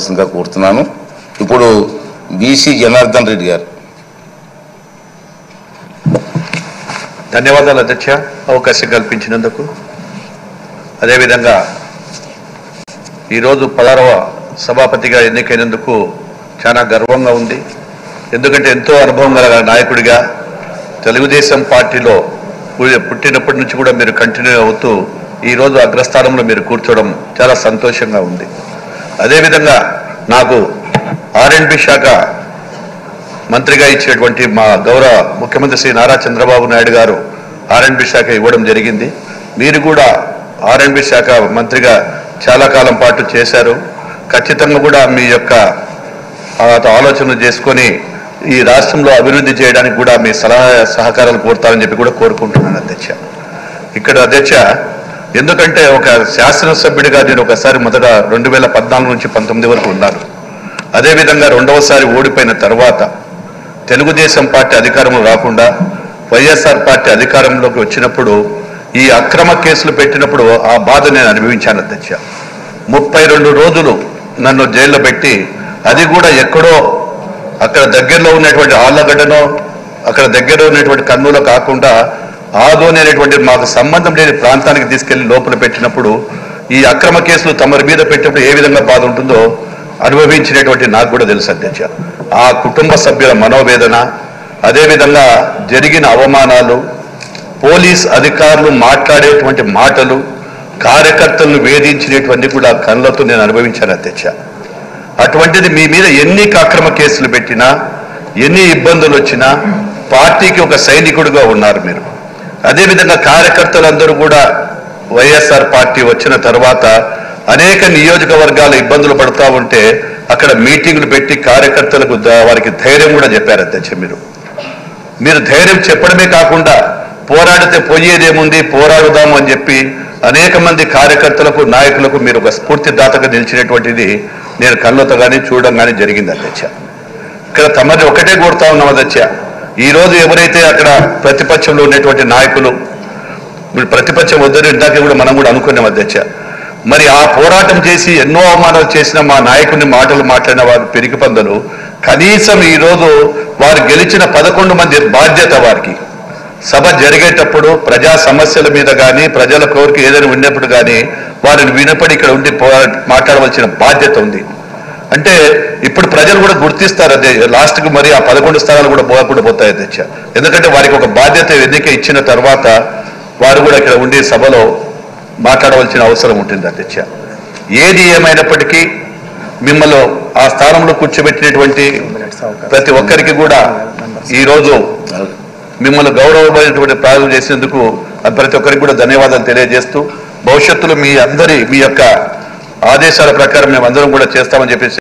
మాట్లాడవలసిందిగా కోరుతున్నాను. ఇప్పుడు బీసీ జనార్దన్ రెడ్డి గారు. ధన్యవాదాలు అధ్యక్ష, అవకాశం కల్పించినందుకు. అదేవిధంగా ఈరోజు 16వ సభాపతిగా ఎన్నికైనందుకు చాలా గర్వంగా ఉంది. ఎందుకంటే ఎంతో అనుభవం గల నాయకుడిగా తెలుగుదేశం పార్టీలో పుట్టినప్పటి నుంచి కూడా మీరు కంటిన్యూ అవుతూ ఈరోజు అగ్రస్థానంలో మీరు కూర్చోవడం చాలా సంతోషంగా ఉంది. అదేవిధంగా నాకు R&B శాఖ మంత్రిగా ఇచ్చినటువంటి మా గౌరవ ముఖ్యమంత్రి శ్రీ నారా చంద్రబాబు నాయుడు గారు R&B శాఖ ఇవ్వడం జరిగింది. మీరు కూడా R&B శాఖ మంత్రిగా చాలా కాలం పాటు చేశారు. ఖచ్చితంగా కూడా మీ యొక్క ఆలోచనలు చేసుకొని ఈ రాష్ట్రంలో అభివృద్ధి చేయడానికి కూడా మీ సలహా సహకారాలు కోరుతారని చెప్పి కూడా కోరుకుంటున్నాను అధ్యక్ష. ఇక్కడ అధ్యక్ష, ఎందుకంటే ఒక శాసనసభ్యుడిగా నేను ఒకసారి మొదట 2014 నుంచి 19 వరకు ఉన్నాను. అదేవిధంగా రెండవసారి ఓడిపోయిన తర్వాత తెలుగుదేశం పార్టీ అధికారంలో రాకుండా వైఎస్ఆర్ పార్టీ అధికారంలోకి వచ్చినప్పుడు ఈ అక్రమ కేసులు పెట్టినప్పుడు ఆ బాధ నేను అనుభవించాను అధ్యక్ష. 32 రోజులు నన్ను జైల్లో పెట్టి, అది కూడా ఎక్కడో అక్కడ దగ్గరలో ఉన్నటువంటి ఆళ్లగడ్డనో అక్కడ దగ్గరలో ఉన్నటువంటి కర్నూలు కాకుండా ఆదోని అనేటువంటి మాకు సంబంధం లేని ప్రాంతానికి తీసుకెళ్లి లోపల పెట్టినప్పుడు ఈ అక్రమ కేసులు తమరి మీద పెట్టినప్పుడు ఏ విధంగా బాధ ఉంటుందో అనుభవించినటువంటి నాకు కూడా తెలుసు అధ్యక్ష. ఆ కుటుంబ సభ్యుల మనోవేదన, అదేవిధంగా జరిగిన అవమానాలు, పోలీస్ అధికారులు మాట్లాడేటువంటి మాటలు, కార్యకర్తలను వేధించినటువంటి కూడా కళ్ళతో నేను అనుభవించాను అధ్యక్ష. అటువంటిది మీ మీద ఎన్ని అక్రమ కేసులు పెట్టినా, ఎన్ని ఇబ్బందులు వచ్చినా పార్టీకి ఒక సైనికుడిగా ఉన్నారు మీరు. అదేవిధంగా కార్యకర్తలందరూ కూడా వైఎస్ఆర్ పార్టీ వచ్చిన తర్వాత అనేక నియోజకవర్గాల ఇబ్బందులు పడుతూ ఉంటే అక్కడ మీటింగులు పెట్టి కార్యకర్తలకు వారికి ధైర్యం కూడా చెప్పారు అధ్యక్ష. మీరు ధైర్యం చెప్పడమే కాకుండా పోరాడితే పోయేదేముంది, పోరాడుదాము అని చెప్పి అనేక మంది కార్యకర్తలకు నాయకులకు మీరు ఒక స్ఫూర్తిదాతగా నిలిచినటువంటిది నేను కళ్ళతో కానీ చూడడం కానీ జరిగింది అధ్యక్ష. ఇక్కడ తమని ఒకటే కోరుతా ఉన్నాం అధ్యక్ష, ఈరోజు ఎవరైతే అక్కడ ప్రతిపక్షంలో ఉన్నటువంటి నాయకులు, మీరు ప్రతిపక్షం వద్దని ఇందాక కూడా మనం కూడా అనుకున్నాం అధ్యక్ష. మరి ఆ పోరాటం చేసి ఎన్నో అవమానాలు చేసిన మా నాయకుడిని మాటలు మాట్లాడిన వారు పెరిగి పందలు, కనీసం ఈరోజు వారు గెలిచిన 11 మంది బాధ్యత వారికి సభ జరిగేటప్పుడు ప్రజా సమస్యల మీద కానీ ప్రజల కోరిక ఏదైనా ఉన్నప్పుడు కానీ వారిని వినపడి ఇక్కడ ఉండి మాట్లాడవలసిన బాధ్యత ఉంది. అంటే ఇప్పుడు ప్రజలు కూడా గుర్తిస్తారు అదే లాస్ట్కి మరి ఆ 11 స్థానాలు కూడా పోకుండా పోతాయి అధ్యక్ష. ఎందుకంటే వారికి ఒక బాధ్యత ఎన్నిక ఇచ్చిన తర్వాత వారు కూడా ఇక్కడ ఉండి సభలో మాట్లాడవలసిన అవసరం ఉంటుంది అధ్యక్ష. ఏది ఏమైనప్పటికీ మిమ్మల్ని ఆ స్థానంలో కూర్చోబెట్టినటువంటి ప్రతి ఒక్కరికి కూడా ఈరోజు మిమ్మల్ని గౌరవమైనటువంటి ప్రారంభం చేసేందుకు ప్రతి ఒక్కరికి కూడా ధన్యవాదాలు తెలియజేస్తూ, భవిష్యత్తులో మీ యొక్క ఆదేశాల ప్రకారం మేము అందరం కూడా చేస్తామని చెప్పేసి